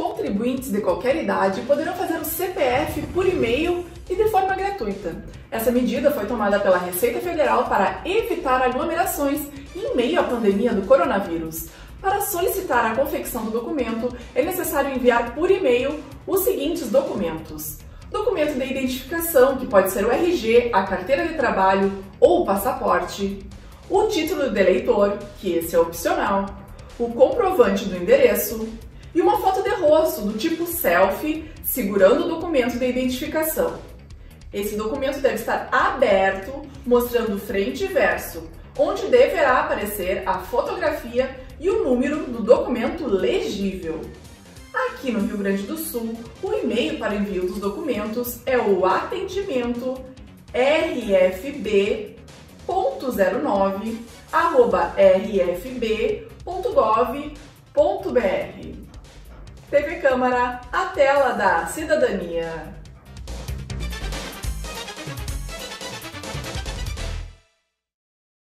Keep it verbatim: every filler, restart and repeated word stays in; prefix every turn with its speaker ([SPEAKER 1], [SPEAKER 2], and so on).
[SPEAKER 1] Contribuintes de qualquer idade poderão fazer o C P F por e-mail e de forma gratuita. Essa medida foi tomada pela Receita Federal para evitar aglomerações em meio à pandemia do coronavírus. Para solicitar a confecção do documento, é necessário enviar por e-mail os seguintes documentos: documento de identificação, que pode ser o R G, a carteira de trabalho ou o passaporte, o título de eleitor, que esse é opcional, o comprovante do endereço e uma foto de rosto do tipo selfie segurando o documento de identificação. Esse documento deve estar aberto, mostrando frente e verso, onde deverá aparecer a fotografia e o número do documento legível. Aqui no Rio Grande do Sul, o e-mail para envio dos documentos é o atendimento r f b ponto zero nove arroba r f b ponto gov ponto b r. T V Câmara, a tela da cidadania.